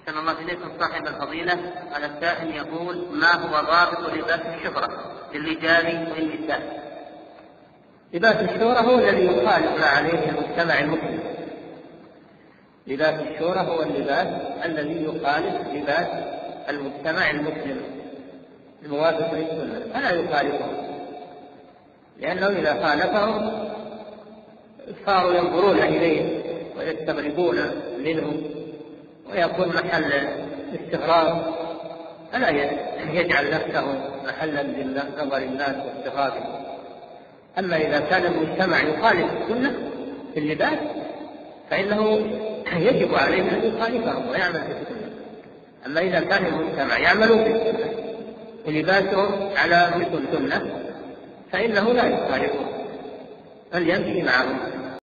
أحسن الله إليكم صاحب الفضيلة. على السائل يقول: ما هو ضابط لباس الشهرة للرجال والنساء؟ لباس الشهرة هو الذي يخالف ما عليه المجتمع المسلم. لباس الشهرة هو اللباس الذي يخالف لباس المجتمع المسلم الموافق للسنة، فلا يخالفه، لأنه إذا خالفهم صاروا ينظرون إليه ويستغربون منه ويكون محل استغراب، فلا يجعل نفسه محلا لنظر الناس واستغرابهم. أما إذا كان المجتمع يخالف السنة في اللباس فإنه يجب عليه أن يخالفهم ويعمل في السنة. أما إذا كان المجتمع يعملون في السنة ولباسهم على مثل السنة فإنه لا يخالفهم بل يمشي معهم.